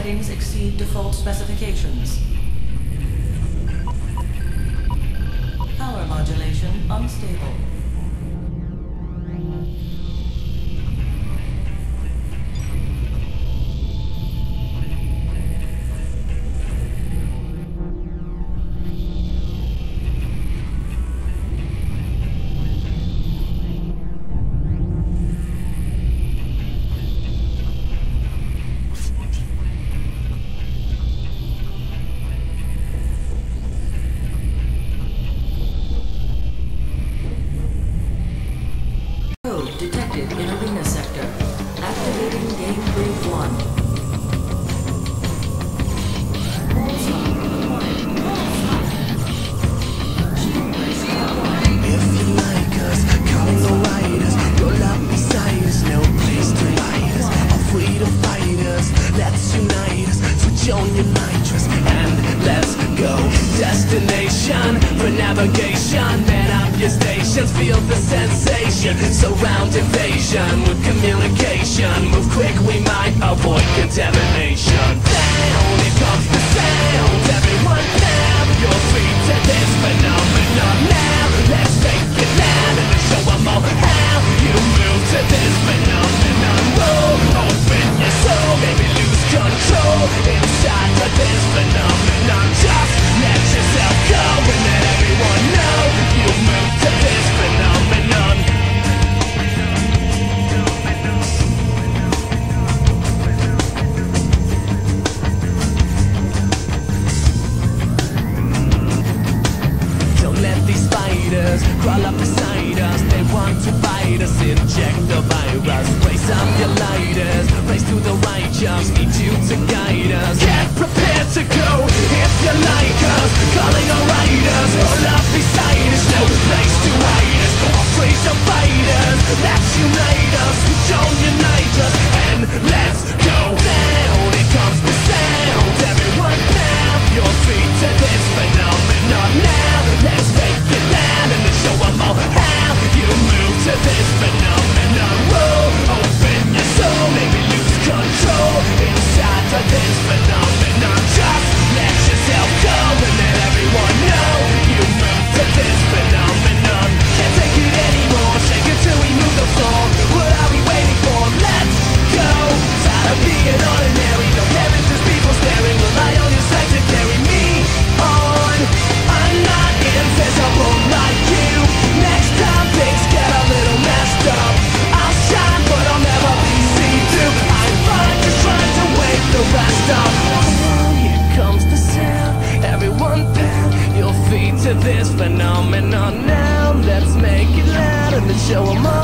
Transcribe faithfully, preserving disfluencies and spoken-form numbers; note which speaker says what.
Speaker 1: settings exceed default specifications. Power modulation unstable. Detected in arena sector. Activating game group one.
Speaker 2: If you like us, come the riders. Roll up beside us, no place to hide us. All freedom fighters, let's unite us. Switch on your nitrous and let's go. Destination for navigation. Man up your stations, feel the sensation. Surround invasion with communication. Move quick, we might avoid contamination. Down, here comes the sound. Everyone now, you're free to this phenomenon. Now, let's take it loud and show them all how you move to this phenomenon. Whoa, open your soul, maybe lose control inside of this phenomenon. Just let yourself go and let everyone know you move to this phenomenon. Don't let these spiders crawl up beside us. They want to bite us, inject the virus. Raise up your lighters, race to the righteous. Need you to guide us. Get prepared to go if you like us. Calling our riders, roll up beside us. No place to hide us. All freedom fighters, let's unite us. Switch on unite us and let's go down. Here comes the sound. Everyone now, your feet to this phenomenon. Now let's make it loud and show them all how you move to this phenomenon. Whoa, open your soul, maybe lose control inside of this phenomenon. Just let yourself go and let everyone know you move to this phenomenon. Can't take it anymore, shake it till we move the floor. What are we waiting for? Let's go. Tired of being ordinary, no parents, just people staring. Rely on your strength to carry me on. I'm not invisible like you. Next time things get a little messed up, I'll shine but I'll never be seen through. I'm fine just trying to wake the rest up. Here comes the sound. Everyone pound your feet to this phenomenon. Now let's make it loud and show 'em all